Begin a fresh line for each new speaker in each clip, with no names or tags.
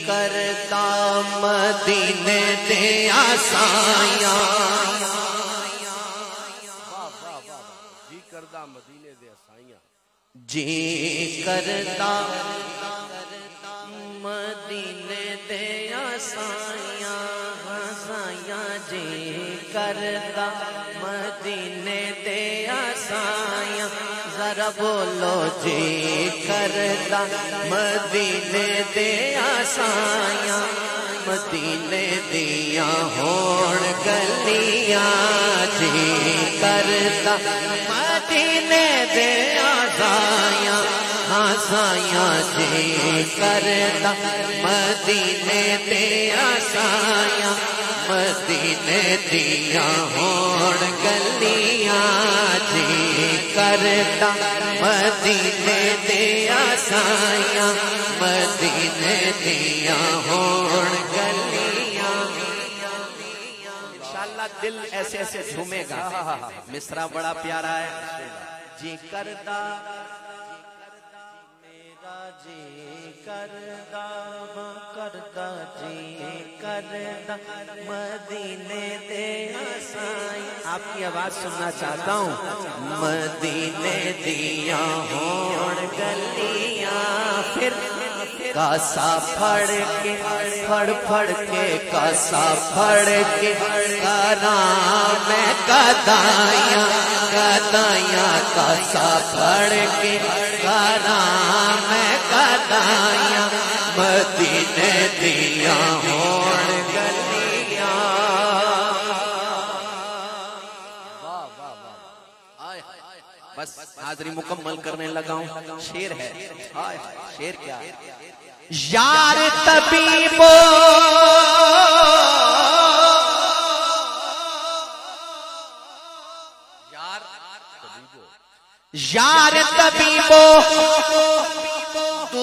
करदा मदीने दे आसाया,
जी करदा मदीने दे आसाइयां,
जी करदा मदीने दे आसाया, आसाया जी करदा मदीने दे आसाया, जरा बोलो जी करदा मदीने दे आसाया, मदीने दिया होण गलियां, जी करदा मदीने दे आसाया, आसाया जी करदा मदीने दे आसाया, मदीने दिया होण गलियां, जी करदा मदीने दे आसाया, मदीने दिया होण गलियां। इंशाअल्लाह दिल ऐसे ऐसे झूमेगा। मिसरा बड़ा प्यारा है। जी करदा मेरा जी करदा जी करदा मदीने दे आसाया। आपकी आवाज सुनना चाहता हूँ। मदीने दिया होण गलियां, फिर कासा फड़ के फड़ के कासा फड़ के करा मैं कदाया, कदाया कासा फड़ के करा मैं कदाया, मदीने दिया होण गलियां। बस हाजरी मुकम्मल करने लगा हूं। शेर है, शेर क्या है? यार तबीबो यार तबीबो तू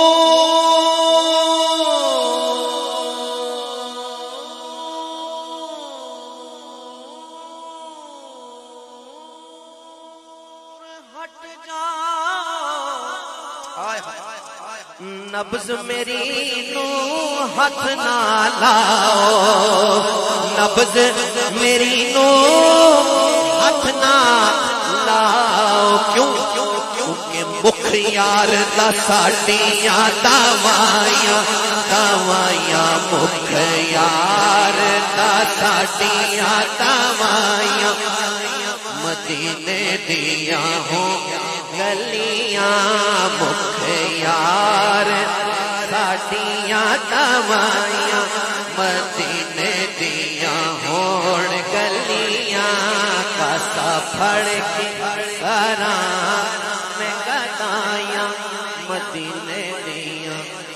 हट जा, नब्ज मेरी नू हाथ ना लाओ, नब्ज मेरी नू हाथ ना लाओ। क्यों? क्योंकि मुख यार दा साडियां दवाइयां, दवाइयां मुख यार दा साडियां दवाइयां, मदीने दिया हो गलियां, मुख यार साडियां दवाइयां, मदीने दिया होण गलियां, कासा फड़ के करा मैं कदाया, मदीने दिया